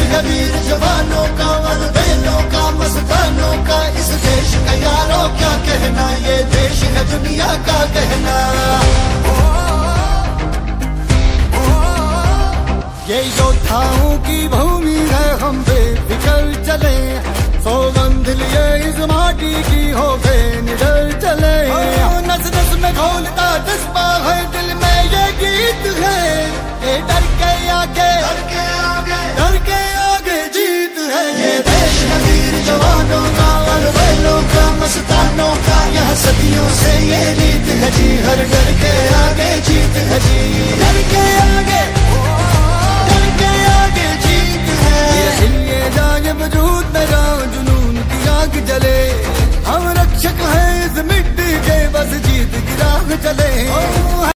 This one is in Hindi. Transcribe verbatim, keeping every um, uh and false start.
है वीर जवानों का, अलबेलों का, मस्तानों का। इस देश का यारों क्या कहना, ये देश है दुनिया का कहना। ये योद्धाओं की भूमि है, हम बेफिक्र चले, सौगंध लिए इस माटी की हो गए निडर चले। नस नस में घोलता जज्बा है, दिल में ये गीत है, ये डर के आगे डर के आगे डर के आगे जीत है। ये देश है वीर जवानों का, अलबेलों का, मस्तानों का। यह सदियों से ये रीत है जी, हर डर के आगे